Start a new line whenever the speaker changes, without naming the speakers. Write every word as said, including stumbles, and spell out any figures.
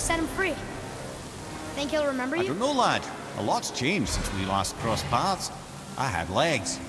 set him free. Think he'll remember you?
I don't know, lad. A lot's changed since we last crossed paths. I had legs.